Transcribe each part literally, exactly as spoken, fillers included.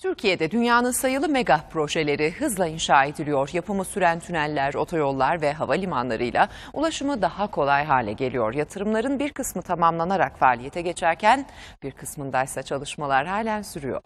Türkiye'de dünyanın sayılı mega projeleri hızla inşa ediliyor. Yapımı süren tüneller, otoyollar ve havalimanlarıyla ulaşımı daha kolay hale geliyor. Yatırımların bir kısmı tamamlanarak faaliyete geçerken bir kısmındaysa çalışmalar halen sürüyor.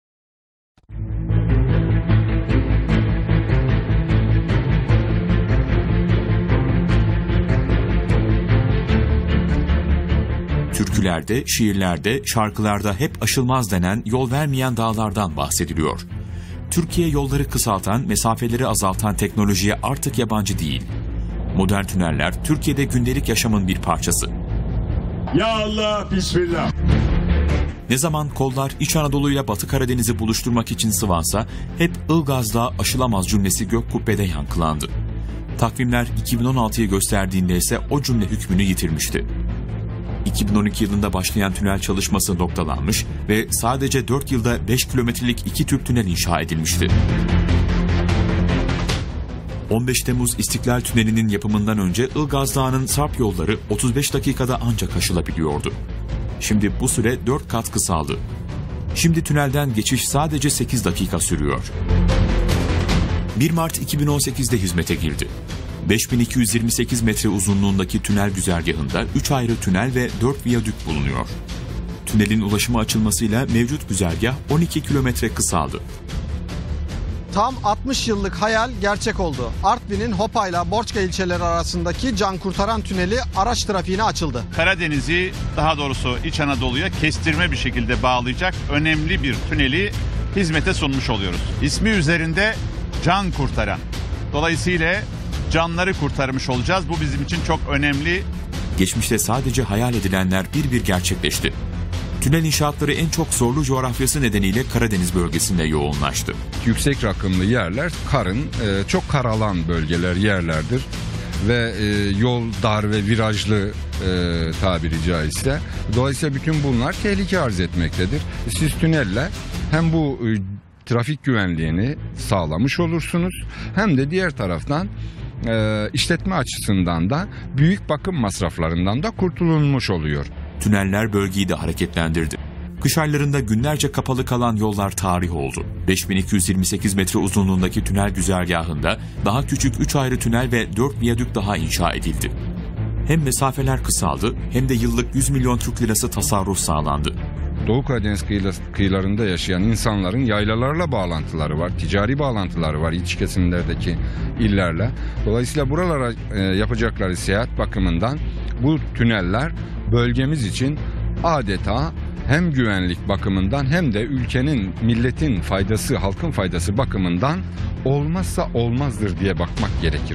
Türkülerde, şiirlerde, şarkılarda hep aşılmaz denen yol vermeyen dağlardan bahsediliyor. Türkiye yolları kısaltan, mesafeleri azaltan teknolojiye artık yabancı değil. Modern tüneller Türkiye'de gündelik yaşamın bir parçası. Ya Allah, bismillah. Ne zaman kollar İç Anadolu ile Batı Karadeniz'i buluşturmak için sıvansa hep Ilgaz'da aşılamaz cümlesi gök kubbede yankılandı. Takvimler iki bin on altıyı gösterdiğinde ise o cümle hükmünü yitirmişti. iki bin on iki yılında başlayan tünel çalışması noktalanmış ve sadece dört yılda beş kilometrelik iki tüp tünel inşa edilmişti. on beş Temmuz İstiklal Tüneli'nin yapımından önce Ilgaz Dağı'nın sarp yolları otuz beş dakikada ancak aşılabiliyordu. Şimdi bu süre dört kat kısaldı. Şimdi tünelden geçiş sadece sekiz dakika sürüyor. bir Mart iki bin on sekizde hizmete girdi. beş bin iki yüz yirmi sekiz metre uzunluğundaki tünel güzergahında üç ayrı tünel ve dört viyadük bulunuyor. Tünelin ulaşıma açılmasıyla mevcut güzergah on iki kilometre kısaldı. Tam altmış yıllık hayal gerçek oldu. Artvin'in Hopa ile Borçka ilçeleri arasındaki can kurtaran tüneli araç trafiğine açıldı. Karadeniz'i, daha doğrusu İç Anadolu'ya kestirme bir şekilde bağlayacak önemli bir tüneli hizmete sunmuş oluyoruz. İsmi üzerinde can kurtaran. Dolayısıyla canları kurtarmış olacağız. Bu bizim için çok önemli. Geçmişte sadece hayal edilenler bir bir gerçekleşti. Tünel inşaatları en çok zorlu coğrafyası nedeniyle Karadeniz bölgesinde yoğunlaştı. Yüksek rakımlı yerler karın e, çok kar alan bölgeler, yerlerdir. Ve e, yol dar ve virajlı e, tabiri caizse. Dolayısıyla bütün bunlar tehlike arz etmektedir. Siz tünelle hem bu e, trafik güvenliğini sağlamış olursunuz hem de diğer taraftan e, işletme açısından da büyük bakım masraflarından da kurtulunmuş oluyor. Tüneller bölgeyi de hareketlendirdi. Kış aylarında günlerce kapalı kalan yollar tarih oldu. beş bin iki yüz yirmi sekiz metre uzunluğundaki tünel güzergahında daha küçük üç ayrı tünel ve dört viyadük daha inşa edildi. Hem mesafeler kısaldı hem de yıllık yüz milyon Türk lirası tasarruf sağlandı. Doğu Karadeniz kıyılarında yaşayan insanların yaylalarla bağlantıları var, ticari bağlantıları var iç kesimlerdeki illerle. Dolayısıyla buralara e, yapacakları seyahat bakımından bu tüneller bölgemiz için adeta hem güvenlik bakımından hem de ülkenin, milletin faydası, halkın faydası bakımından olmazsa olmazdır diye bakmak gerekir.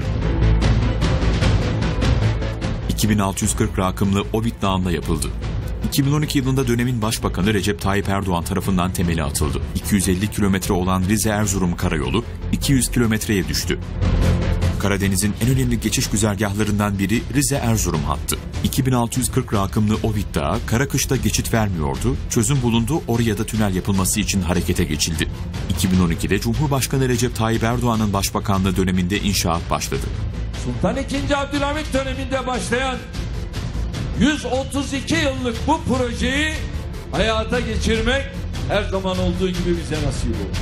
iki bin altı yüz kırk rakımlı Ovid Dağı'nda yapıldı. iki bin on iki yılında dönemin başbakanı Recep Tayyip Erdoğan tarafından temeli atıldı. iki yüz elli kilometre olan Rize-Erzurum karayolu iki yüz kilometreye düştü. Karadeniz'in en önemli geçiş güzergahlarından biri Rize-Erzurum hattı. iki bin altı yüz kırk rakımlı Ovid Dağı kara kışta geçit vermiyordu. Çözüm bulundu, oraya da tünel yapılması için harekete geçildi. iki bin on ikide Cumhurbaşkanı Recep Tayyip Erdoğan'ın başbakanlığı döneminde inşaat başladı. Sultan ikinci. Abdülhamit döneminde başlayan yüz otuz iki yıllık bu projeyi hayata geçirmek her zaman olduğu gibi bize nasip oldu.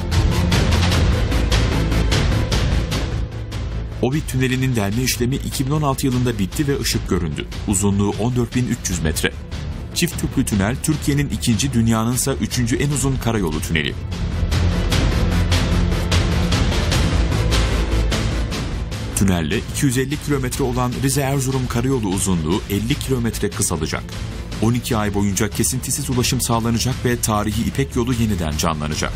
Ovid Tüneli'nin delme işlemi iki bin on altı yılında bitti ve ışık göründü. Uzunluğu on dört bin üç yüz metre. Çift tüplü tünel Türkiye'nin ikinci, dünyanınsa üçüncü en uzun karayolu tüneli. Tünelle iki yüz elli kilometre olan Rize-Erzurum karayolu uzunluğu elli kilometre kısalacak. on iki ay boyunca kesintisiz ulaşım sağlanacak ve tarihi İpek yolu yeniden canlanacak.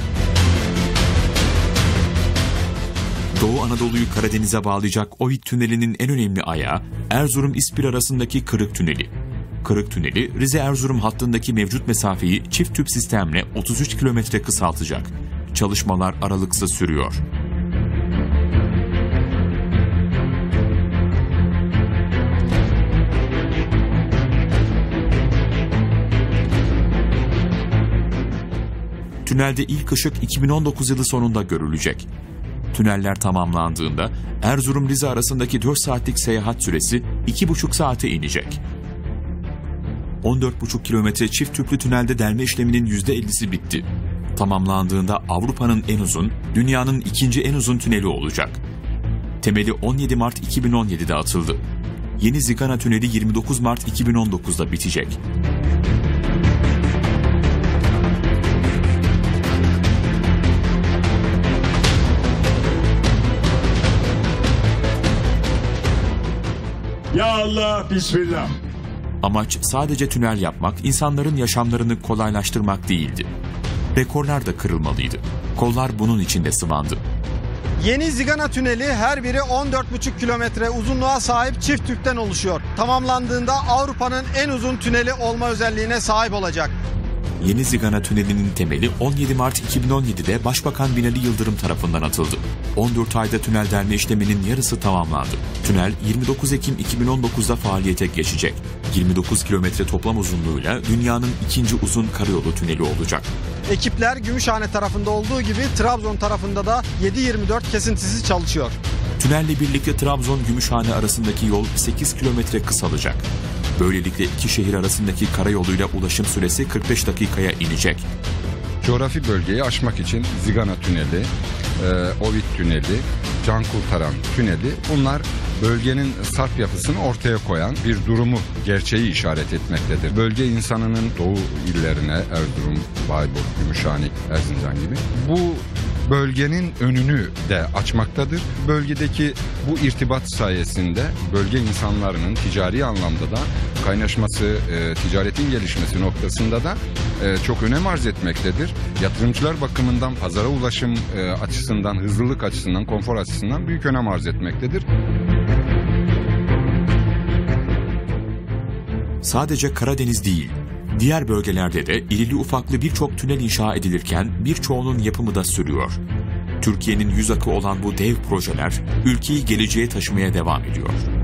Doğu Anadolu'yu Karadeniz'e bağlayacak Ovid Tüneli'nin en önemli ayağı Erzurum-İspir arasındaki Kırık Tüneli. Kırık Tüneli, Rize-Erzurum hattındaki mevcut mesafeyi çift tüp sistemle otuz üç kilometre kısaltacak. Çalışmalar aralıksız sürüyor. Tünelde ilk ışık iki bin on dokuz yılı sonunda görülecek. Tüneller tamamlandığında Erzurum-Rize arasındaki dört saatlik seyahat süresi iki buçuk saate inecek. on dört buçuk kilometre çift tüplü tünelde delme işleminin yüzde ellisi bitti. Tamamlandığında Avrupa'nın en uzun, dünyanın ikinci en uzun tüneli olacak. Temeli on yedi Mart iki bin on yedi'de atıldı. Yeni Zigana Tüneli yirmi dokuz Mart iki bin on dokuz'da bitecek. Ya Allah, Bismillah. Amaç sadece tünel yapmak, insanların yaşamlarını kolaylaştırmak değildi. Rekorlar da kırılmalıydı. Kollar bunun için de sıvandı. Yeni Zigana Tüneli her biri on dört buçuk kilometre uzunluğa sahip çift tüpten oluşuyor. Tamamlandığında Avrupa'nın en uzun tüneli olma özelliğine sahip olacak. Yeni Zigana Tüneli'nin temeli on yedi Mart iki bin on yedi'de Başbakan Binali Yıldırım tarafından atıldı. on dört ayda tünel delme işleminin yarısı tamamlandı. Tünel yirmi dokuz Ekim iki bin on dokuz'da faaliyete geçecek. yirmi dokuz kilometre toplam uzunluğuyla dünyanın ikinci uzun karayolu tüneli olacak. Ekipler Gümüşhane tarafında olduğu gibi Trabzon tarafında da yedi yirmi dört kesintisiz çalışıyor. Tünelle birlikte Trabzon-Gümüşhane arasındaki yol sekiz kilometre kısalacak. Böylelikle iki şehir arasındaki karayoluyla ulaşım süresi kırk beş dakikaya inecek. Coğrafi bölgeyi aşmak için Zigana Tüneli, e, Ovid Tüneli, Can Kurtaran Tüneli, bunlar bölgenin sarp yapısını ortaya koyan bir durumu, gerçeği işaret etmektedir. Bölge insanının doğu illerine, Erzurum, Bayburt, Gümüşhane, Erzincan gibi, bu bölgenin önünü de açmaktadır. Bölgedeki bu irtibat sayesinde bölge insanlarının ticari anlamda da kaynaşması, e, ticaretin gelişmesi noktasında da e, çok önem arz etmektedir. Yatırımcılar bakımından, pazara ulaşım e, açısından, hızlılık açısından, konfor açısından büyük önem arz etmektedir. Sadece Karadeniz değil, diğer bölgelerde de irili ufaklı birçok tünel inşa edilirken birçoğunun yapımı da sürüyor. Türkiye'nin yüz akı olan bu dev projeler ülkeyi geleceğe taşımaya devam ediyor.